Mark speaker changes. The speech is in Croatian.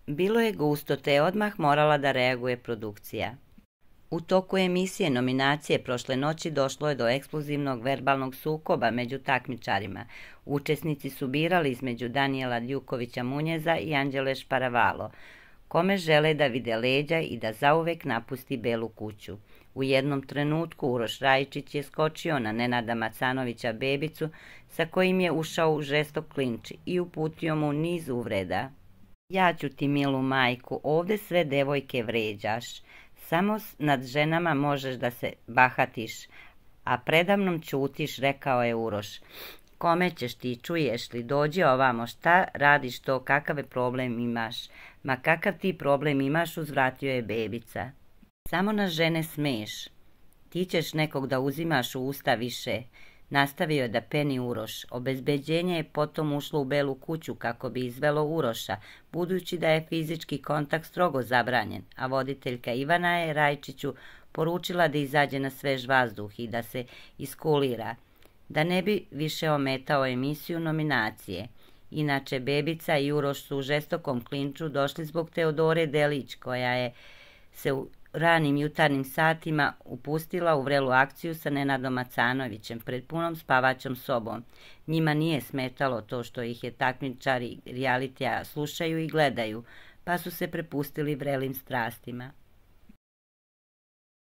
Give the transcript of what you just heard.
Speaker 1: Bilo je gusto, te je odmah morala da reaguje produkcija. U toku emisije nominacije prošle noći došlo je do eksplozivnog verbalnog sukoba među takmičarima. Učesnici su birali između Danijela Ljukovića Munjeza i Anđele Šparavalo, kome žele da vide leđa i da zauvek napusti Belu kuću. U jednom trenutku Uroš Rajičić je skočio na Nenada Macanovića Bebicu, sa kojim je ušao u žestok klinč i uputio mu niz uvreda. Ja ću ti, milu majku, ovde sve devojke vređaš. Samo nad ženama možeš da se bahatiš, a predamnom ćutiš, rekao je Uroš. Kome ćeš ti, čuješ li, dođi ovamo, šta radiš to, kakav problem imaš? Ma kakav ti problem imaš, uzvratio je Bebica. Samo na žene smeš. Ti ćeš nekog da uzimaš u usta više, nastavio je da peni Uroš. Obezbeđenje je potom ušlo u Belu kuću kako bi izvelo Uroša, budući da je fizički kontakt strogo zabranjen, a voditeljka Ivana je Rajčiću poručila da izađe na svež vazduh i da se iskulira, da ne bi više ometao emisiju nominacije. Inače, Bebica i Uroš su u žestokom klinču došli zbog Teodore Delić, koja je se u ranim jutarnjim satima upustila u vrelu akciju sa Nenadom Macanovićem pred punom spavaćom sobom. Njima nije smetalo to što ih je takmičari realitija slušaju i gledaju, pa su se prepustili vrelim strastima.